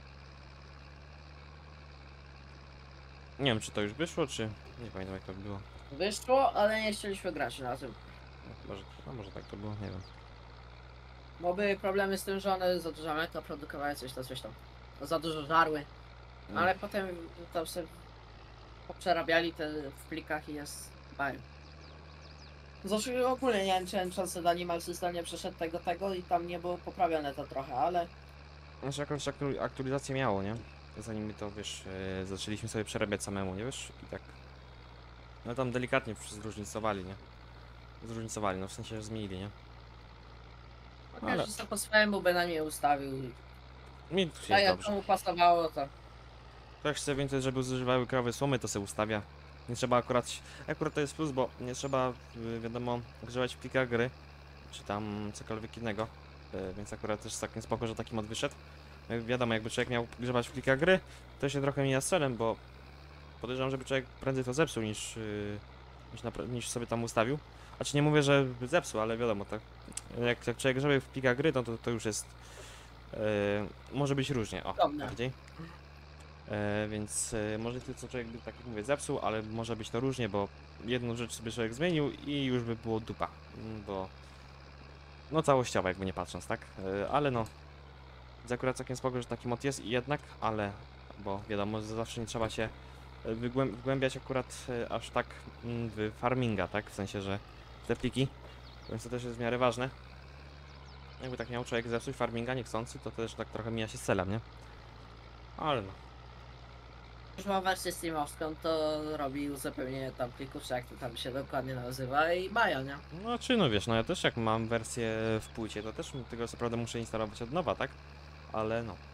Nie wiem, czy to już wyszło, czy... Nie pamiętam jak to było. Wyszło, ale nie chcieliśmy grać na tym. No, może, no, może tak to było, nie wiem. Bo były problemy z tym, że one za dużo mleka produkowały, coś tam, coś tam. Za dużo żarły. No. Ale potem tam sobie przerabiali te w plikach i jest baj. Zresztą ogólnie nie wiem, czy Enchantment Animal System nie przeszedł tego tego i tam nie było poprawione to trochę, ale Znaczy jakąś aktu- aktualizację miało, nie? Zanim my to, wiesz, yy, zaczęliśmy sobie przerabiać samemu, nie wiesz? I tak... No tam delikatnie zróżnicowali, nie? Zróżnicowali, no w sensie, że zmienili, nie? no, Ale- każdy sobie po swojemu by na nie ustawił. I Mi tu się tak jest jak dobrze. komu pasowało, to Jak chce więcej, żeby zużywały krowy słomy, to se ustawia. Nie trzeba akurat, akurat to jest plus, bo nie trzeba, y, wiadomo, grzewać w plikach gry, czy tam cokolwiek innego, y, więc akurat też całkiem spoko, że taki mod wyszedł. Jak wiadomo, jakby człowiek miał grzebać w plikach gry, to się trochę mija z celem, bo podejrzewam, żeby człowiek prędzej to zepsuł niż, y, niż, napra- niż sobie tam ustawił. Znaczy nie mówię, że zepsuł, ale wiadomo, tak, jak, jak człowiek grzebie w plikach gry, no to, to już jest, y, może być różnie, o, Dobra. bardziej. E, więc e, może ty co człowiek by, tak jak mówię, zepsuł, ale może być to różnie, bo jedną rzecz sobie człowiek zmienił i już by było dupa, mm, bo no całościowo jakby nie patrząc, tak? E, ale no, jest akurat całkiem spoko, że taki mod jest i jednak, ale, bo wiadomo, że zawsze nie trzeba się e, wygłęb wgłębiać akurat e, aż tak mm, w farminga, tak? W sensie, że w te pliki, więc to też jest w miarę ważne. Jakby tak miał człowiek zepsuć farminga niechcący, to też tak trochę mija się z celem, nie? Ale no. już ma wersję steamowską, to robi uzupełnienie tam plików, czy jak to tam się dokładnie nazywa i maja, nie? No czy no wiesz, no ja też jak mam wersję w płycie, to też tego co prawda muszę instalować od nowa, tak? Ale no.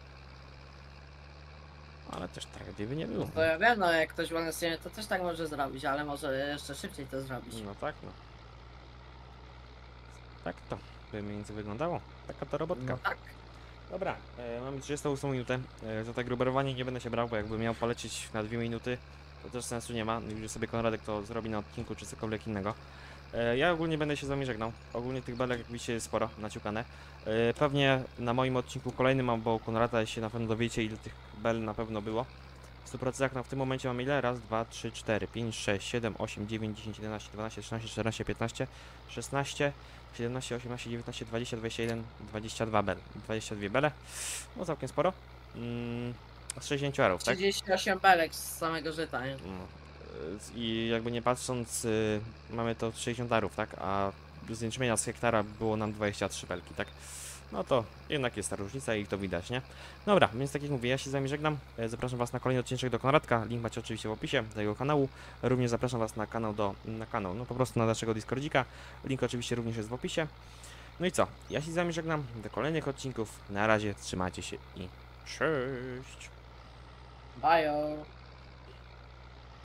Ale też tragedii by nie było. To ja wiem, no jak ktoś ma na Steamie, to też tak może zrobić, ale może jeszcze szybciej to zrobić. No tak, no. Tak to by mniej więcej wyglądało. Taka to robotka. No tak. Dobra, e, mamy trzydziestą ósmą minutę. E, za tak gruberowanie nie będę się brał, bo jakby miał polecieć na dwie minuty, to też sensu nie ma. Już sobie Konradek to zrobi na odcinku czy cokolwiek innego. E, ja ogólnie będę się z wami żegnał. Ogólnie tych belek jak widzicie jest sporo naciukane. E, pewnie na moim odcinku kolejnym mam, bo u Konrada się na pewno dowiecie ile tych bel na pewno było. W stu procentach no w tym momencie mamy ile? Raz, dwa, trzy, cztery, pięć, sześć, siedem, osiem, dziewięć, dziesięć, jedenaście, dwanaście, trzynaście, czternaście, piętnaście, szesnaście, siedemnaście, osiemnaście, dziewiętnaście, dwadzieścia, dwadzieścia jeden, dwadzieścia dwa bel. dwadzieścia dwie bele. No całkiem sporo. Mm, z sześćdziesięciu arów, tak? trzydzieści osiem belek z samego żyta, nie? No, y, I jakby nie patrząc, y, mamy to sześćdziesiąt arów, tak? A z jęczmienia z hektara było nam dwadzieścia trzy belki, tak? No to jednak jest ta różnica i to widać, nie? Dobra, więc tak jak mówię, ja się z wami żegnam. E, Zapraszam was na kolejny odcinek do Konradka. Link macie oczywiście w opisie do jego kanału. Również zapraszam was na kanał do, na kanał, no po prostu na naszego Discordzika. Link oczywiście również jest w opisie. No i co? Ja się z wami żegnam do kolejnych odcinków. Na razie, trzymajcie się i cześć! Bajo!